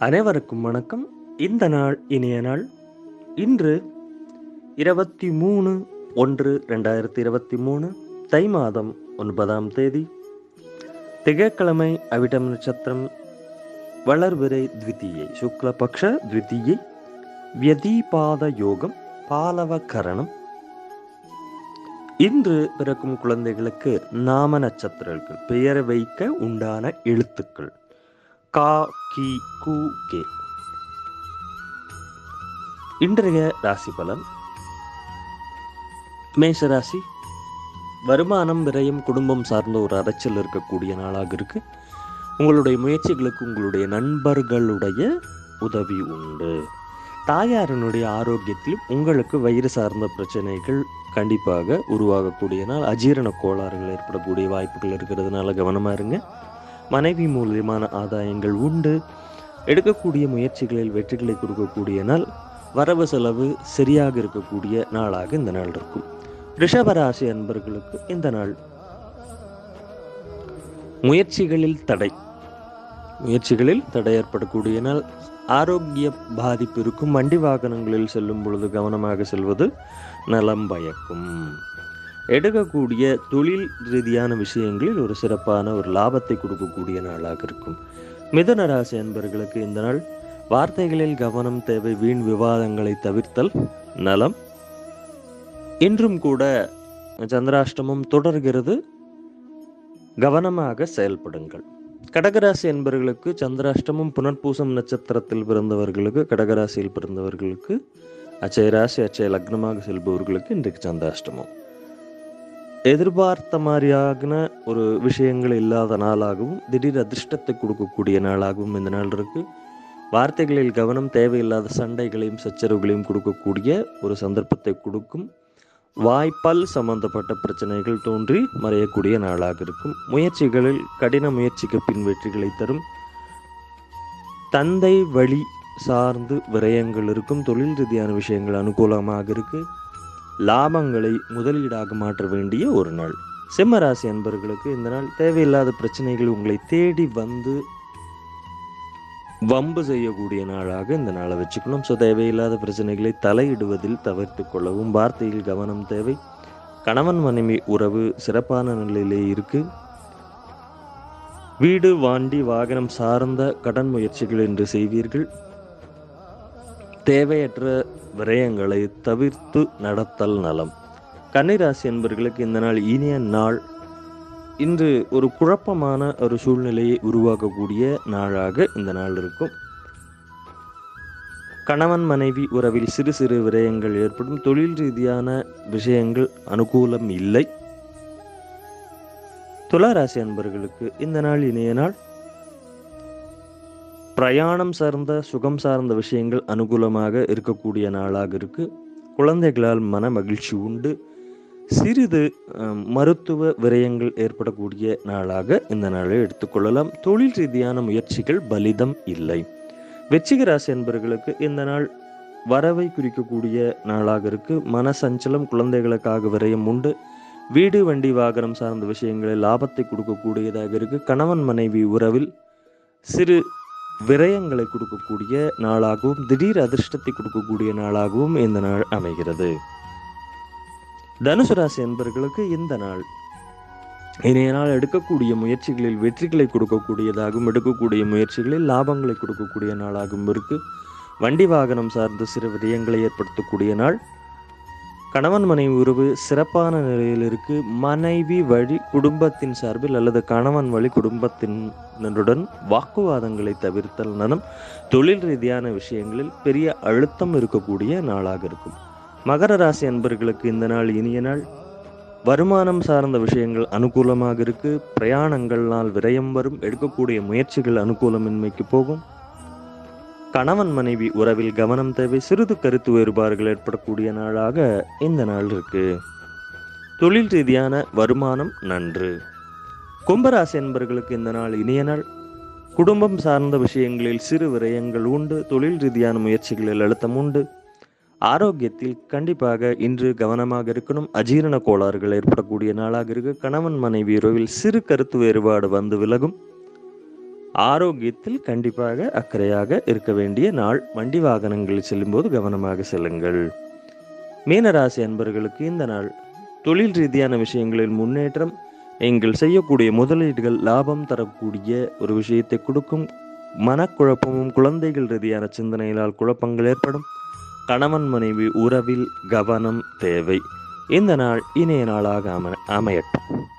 அனைவருக்கும் வணக்கம். இந்த நாள் இனிய நாள். இன்று 23/1/2023 தை மாதம் 9ஆம் தேதி, திகட்கிழமை, அவிட்டம் நட்சத்திரம், வளர்பிறை த்விதீயை, சுக்லபக்ஷ த்விதீயை, வியதிபாத யோகம், பாலவ கரணம். இன்று பிறக்கும் குழந்தைகளுக்கு நாம நட்சத்திரங்கள் பெயர் வைக்க உண்டான எழுத்துக்கள் கா, கி, கு, கே. இன்றைய ராசிபலன். மேஷராசி. வருமானம், விரயம், குடும்பம் சார்ந்த ஒரு அலைச்சல் இருக்கக்கூடிய நாளாக இருக்கு. உங்களுடைய முயற்சிகளுக்கு உங்களுடைய நண்பர்களுடைய உதவி உண்டு. தாயாரினுடைய ஆரோக்கியத்திலும் உங்களுக்கு வயிறு சார்ந்த பிரச்சனைகள் கண்டிப்பாக உருவாகக்கூடிய நாள். அஜீரண கோளாறுகள் ஏற்படக்கூடிய வாய்ப்புகள் இருக்கிறதுனால கவனமாக இருங்க. மனைவி மூலியமான ஆதாயங்கள் உண்டு. எடுக்கக்கூடிய முயற்சிகளில் வெற்றிகளை கொடுக்கக்கூடிய நாள். வரவு செலவு சரியாக இருக்கக்கூடிய நாளாக இந்த நாள் இருக்கும். ரிஷபராசி அன்பர்களுக்கு இந்த நாள் முயற்சிகளில் தடை ஏற்படக்கூடிய நாள். ஆரோக்கிய பாதிப்பு இருக்கும். வண்டி வாகனங்களில் செல்லும் பொழுது கவனமாக செல்வது நலம் பயக்கும். எடுக்கக்கூடிய தொழில் ரீதியான விஷயங்களில் ஒரு சிறப்பான ஒரு லாபத்தை கொடுக்கக்கூடிய நாளாக இருக்கும். மிதுன ராசி அன்பர்களுக்கு இந்த நாள் வார்த்தைகளில் கவனம் தேவை. வீண் விவாதங்களை தவிர்த்தல் நலம். இன்றும் கூட சந்திராஷ்டமம் தொடர்கிறது. கவனமாக செயல்படுங்கள். கடகராசி என்பவர்களுக்கு சந்திராஷ்டமம் புனர்பூசம் நட்சத்திரத்தில் பிறந்தவர்களுக்கு, கடகராசியில் பிறந்தவர்களுக்கு, அச்சய ராசி அச்சய லக்னமாக செல்பவர்களுக்கு இன்றைக்கு சந்திராஷ்டமம். எதிர்பார்த்த மாதிரியான ஒரு விஷயங்கள் இல்லாத நாளாகவும் திடீர் அதிர்ஷ்டத்தை கொடுக்கக்கூடிய நாளாகவும் இந்த நாள் இருக்கு. வார்த்தைகளில் கவனம், தேவையில்லாத சண்டைகளையும் சச்சரவுகளையும் கொடுக்கக்கூடிய ஒரு சந்தர்ப்பத்தை கொடுக்கும். வாய்ப்பால் சம்பந்தப்பட்ட பிரச்சனைகள் தோன்றி மறையக்கூடிய நாளாக இருக்கும். முயற்சிகளில் கடின முயற்சிக்கு பின் வெற்றிகளை தரும். தந்தை வழி சார்ந்து விரயங்கள் இருக்கும். தொழில் ரீதியான விஷயங்கள் அனுகூலமாக இருக்கு. லாபங்களை முதலீடாக மாற்ற வேண்டிய ஒரு நாள். சிம்மராசி அன்பர்களுக்கு இந்த நாள் தேவையில்லாத பிரச்சனைகள் உங்களை தேடி வந்து வம்பு செய்யக்கூடிய நாளாக இந்த நாளை வச்சுக்கணும். ஸோ தேவையில்லாத பிரச்சனைகளை தலையிடுவதில் தவிர்த்து கொள்ளவும். வார்த்தையில் கவனம் தேவை. கணவன் மனைவி உறவு சிறப்பான நிலையிலே இருக்கு. வீடு, வாண்டி, வாகனம் சார்ந்த கடன் முயற்சிகள் என்று செய்வீர்கள். தேவையற்ற விரயங்களை தவிர்த்து நடத்தல் நலம். கன்னிராசி என்பவர்களுக்கு இந்த நாள் இனிய நாள். இன்று ஒரு குழப்பமான ஒரு சூழ்நிலையை உருவாக்கக்கூடிய நாளாக இந்த நாள் இருக்கும். கணவன் மனைவி உறவில் சிறு சிறு விரயங்கள் ஏற்படும். தொழில் ரீதியான விஷயங்கள் அனுகூலம் இல்லை. துளாராசி அன்பர்களுக்கு இந்த நாள் இனிய நாள். பிரயாணம் சார்ந்த சுகம் சார்ந்த விஷயங்கள் அனுகூலமாக இருக்கக்கூடிய நாளாக இருக்கு. குழந்தைகளால் மன மகிழ்ச்சி உண்டு. சிறிது மருத்துவ விரயங்கள் ஏற்படக்கூடிய நாளாக இந்த நாளை எடுத்துக்கொள்ளலாம். தொழில் ரீதியான முயற்சிகள் பலிதம் இல்லை. விருச்சிக ராசி என்பவர்களுக்கு இந்த நாள் வரவை குறிக்கக்கூடிய நாளாக இருக்கு. மன சஞ்சலம், குழந்தைகளுக்காக விரயம் உண்டு. வீடு, வண்டி, வாகனம் சார்ந்த விஷயங்களில் லாபத்தை கொடுக்கக்கூடியதாக இருக்கு. கணவன் மனைவி உறவில் சிறு விரயங்களை கொடுக்கக்கூடிய நாளாகவும் திடீர் அதிர்ஷ்டத்தை கொடுக்கக்கூடிய நாளாகவும் இந்த நாள் அமைகிறது. தனுசு ராசி என்பவர்களுக்கு இந்த நாள் இனிய நாள். எடுக்கக்கூடிய முயற்சிகளில் வெற்றிகளை கொடுக்கக்கூடியதாகவும் எடுக்கக்கூடிய முயற்சிகளில் லாபங்களை கொடுக்கக்கூடிய நாளாகவும் இருக்கு. வண்டி வாகனம் சார்ந்த சிறு விரயங்களை ஏற்படுத்தக்கூடிய நாள். கணவன் மனைவி உறவு சிறப்பான நிலையில் இருக்கு. மனைவி வழி குடும்பத்தின் சார்பில் அல்லது கணவன் வழி குடும்பத்தினருடன் வாக்குவாதங்களை தவிர்த்தல் நலம். தொழில் ரீதியான விஷயங்களில் பெரிய அழுத்தம் இருக்கக்கூடிய நாளாக இருக்கும். மகர ராசி அன்பர்களுக்கு இந்த நாள் இனிய நாள். வருமானம் சார்ந்த விஷயங்கள் அனுகூலமாக இருக்கு. பிரயாணங்களால் விரயம் வரும். எடுக்கக்கூடிய முயற்சிகள் அனுகூலமின்மைக்கு போகும். கணவன் மனைவி உறவில் கவனம் தேவை. சிறிது கருத்து வேறுபாடுகள் ஏற்படக்கூடிய நாளாக இந்த நாள் இருக்கு. தொழில் ரீதியான வருமானம் நன்று. கும்பராசி என்பவர்களுக்கு இந்த நாள் இனிய நாள். குடும்பம் சார்ந்த விஷயங்களில் சிறு விரயங்கள் உண்டு. தொழில் ரீதியான முயற்சிகளில் அழுத்தம் உண்டு. ஆரோக்கியத்தில் கண்டிப்பாக இன்று கவனமாக இருக்கணும். அஜீரண கோளாறுகள் ஏற்படக்கூடிய நாளாக இருக்கு. கணவன் மனைவி உறவில் சிறு கருத்து வேறுபாடு வந்து விலகும். ஆரோக்கியத்தில் கண்டிப்பாக அக்கறையாக இருக்க வேண்டிய நாள். வண்டி வாகனங்களில் செல்லும்போது கவனமாக செல்லுங்கள். மீனராசி அன்பர்களுக்கு இந்த நாள் தொழில் ரீதியான விஷயங்களில் முன்னேற்றம். நீங்கள் செய்யக்கூடிய முதலீடுகள் லாபம் தரக்கூடிய ஒரு விஷயத்தை கொடுக்கும். மனக்குழப்பமும் குழந்தைகள் ரீதியான சிந்தனைகளால் குழப்பங்கள் ஏற்படும். கணவன் மனைவி உறவில் கவனம் தேவை. இந்த நாள் இனிய நாளாக அமையட்டும்.